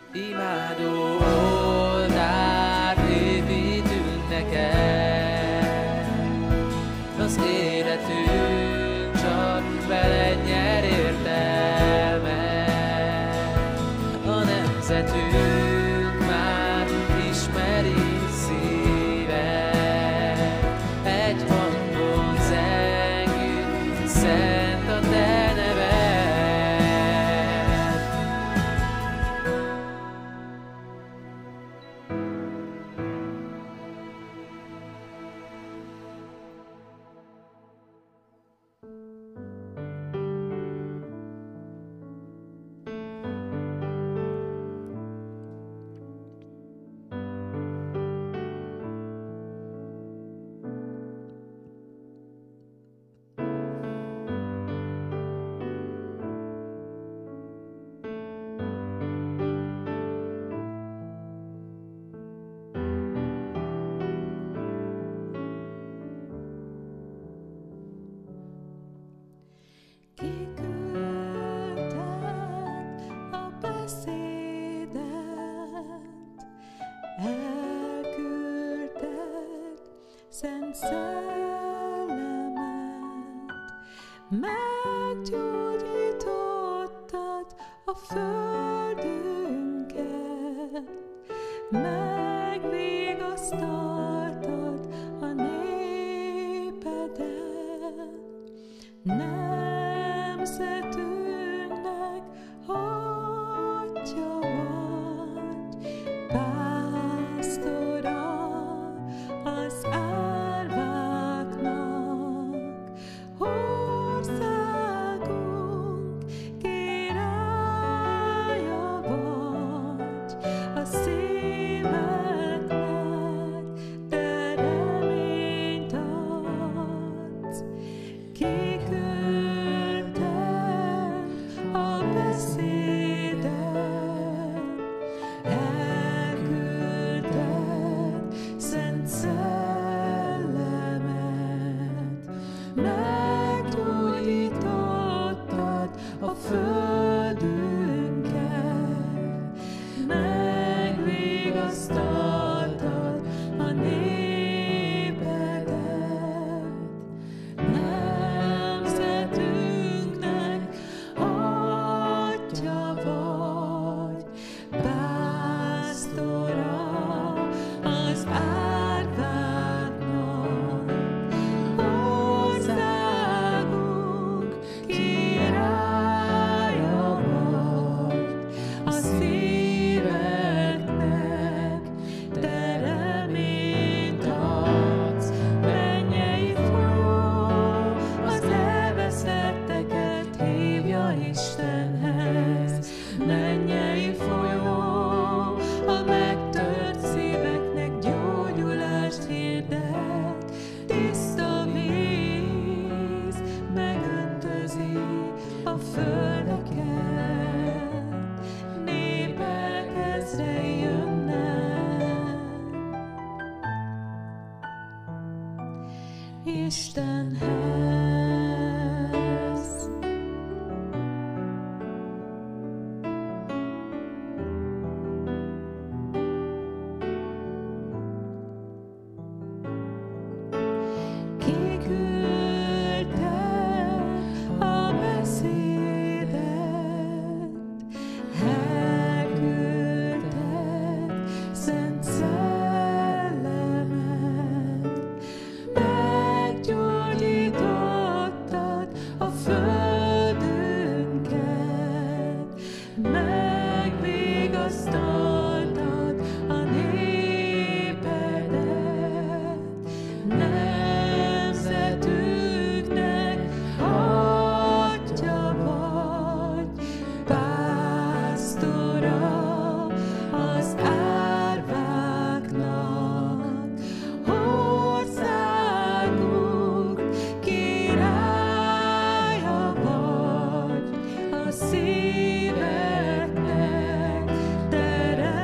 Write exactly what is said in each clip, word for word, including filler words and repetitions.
Imádó oltárt építünk neked, az életünk csak veled nyer értelmet. A nemzetünk már ismeri szíved, egy hangon zengünk, szent a te neved. Kiküldted a beszédet, elküldted Szent Szellemet, meggyógyítottad a földünket, megvigasztaltad a népedet. Nemzetünknek Atyja vagy, pásztora az árváknak, országunk királya vagy, a szíveknek te reményt adsz. Kiküldted a beszédet, elküldted Szent Szellemet, meggyógyítottad a földünket, megvigasztaltad a népedet. Nemzetünknek Atyja vagy, pásztora az árváknak, országunk királya vagy, a szíveknek te reményt adsz. Mennyei folyó az elveszetteket hívja Istenhez, mennyei folyó a megtört szíveknek gyógyulást hirdet. Tiszta víz megöntözi a földeket, népek ezrei jönnek Istenhez. Kiküldted a beszédet, elküldted Szent Szellemet, meggyógyítottad a földünket, megvigasztaltad a népedet. Nemzetünknek Atyja vagy, pásztora az árváknak, országunk királya vagy, a szíveknek te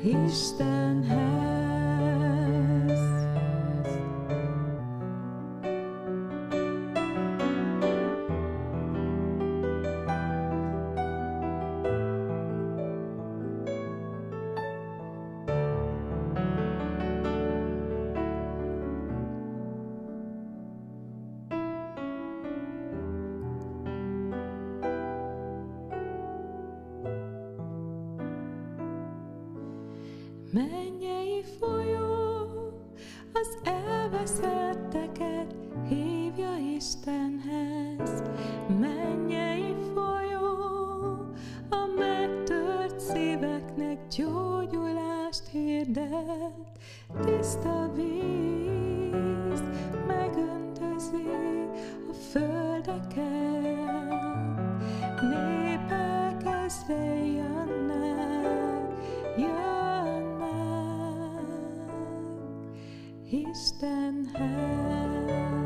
Istenhez. Mennyei folyó az elveszetteket hívja Istenhez. Mennyei folyó a megtört szíveknek gyógyulást hirdet. Tiszta víz megöntözi a földeket. Népek ezrei jönnek, jönnek Istenhez.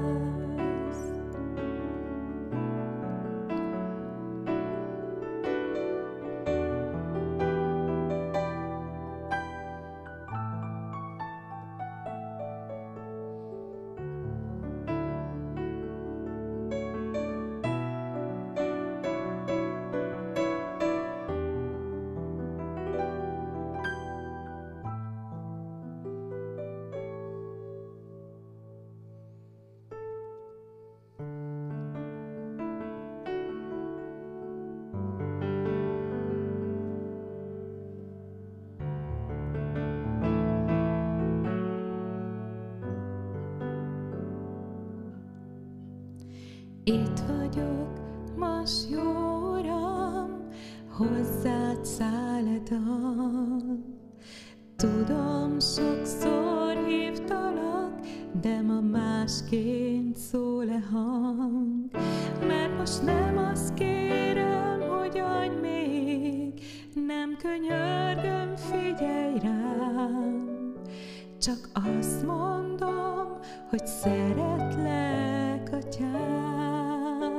Itt vagyok, most jó Uram, hozzád szálledom. Tudom, sokszor hívtalak, de ma másként szól-e hang. Mert most nem azt kérem, hogy adj még, nem könyörgöm, figyelj rám. Csak azt mondom, hogy szeretlek, Atyám.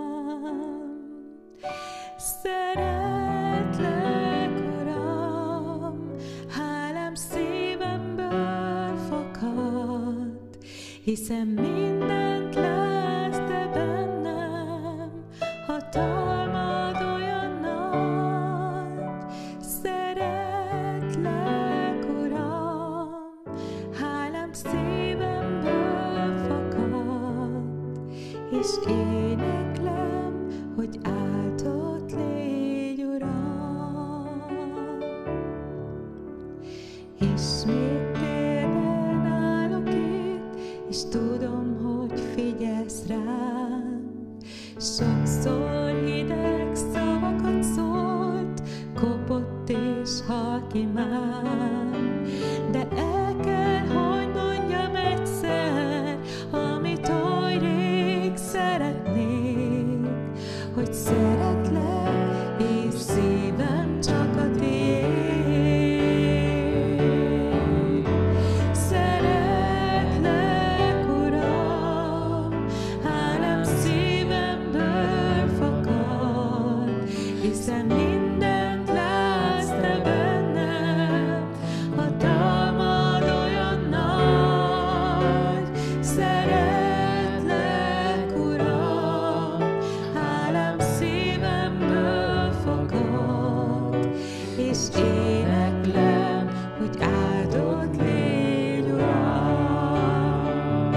Szeretlek, Uram, hálám szívemből fakad, hiszen mindent látsz te bennem, hatalmad olyan nagy. Szeretlek, Uram, hálám szívemből fakad, és éneklem, hogy áldott légy, Uram. Ismét térden állok itt, és tudom, hogy figyelsz rám. Sokszor hideg szavakat szólt, kopott és halk imám, de el kell, hogy mondjam egyszer, amit oly rég szeretnék, hogy szeretlek, és szívem csak a tiéd. Szeretlek, Uram, hálám szívemből fakad, hiszen mindent látsz te bennem, hatalmad olyan nagy. Szeretlek, Uram, hálám szívemből fakad, és éneklem, hogy áldott légy, Uram.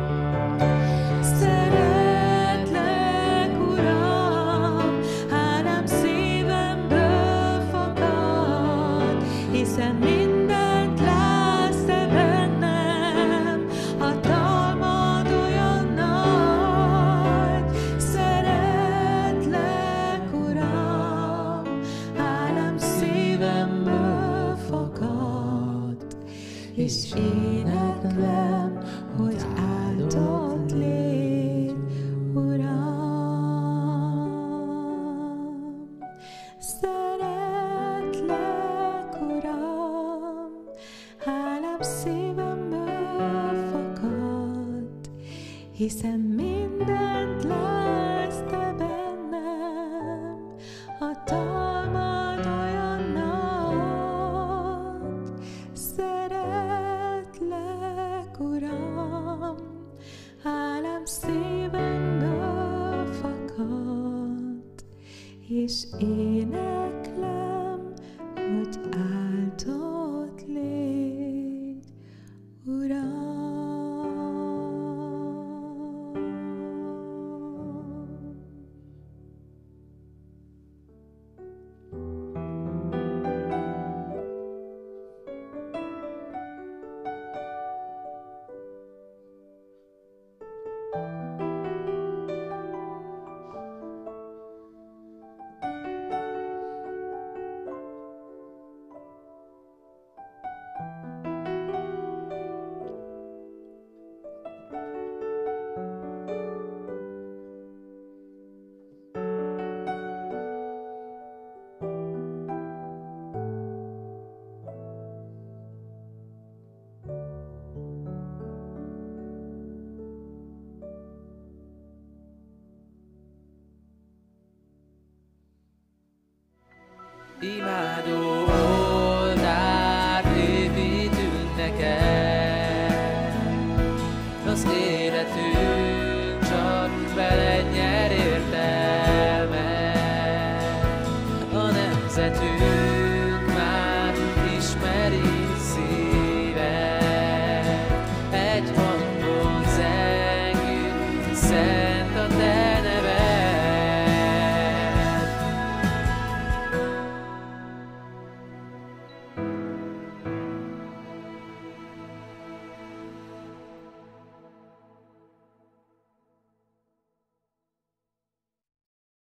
Szeretlek, Uram, hálám szívemből fakad, hiszen mindent látsz te bennem, hatalmad olyan nagy. Szeretlek, Uram, hálám szívemből fakad, és éneklem, hogy áldott légy, Uram. Szeretlek, Uram, hálám szívemből fakad, hiszen mindent látsz te bennem, hatalmad olyan nagy. éneklem, hogy áldott légy, Uram. Imádó oltárt építünk neked, az életünk csak veled nyer értelmet, a nemzetünk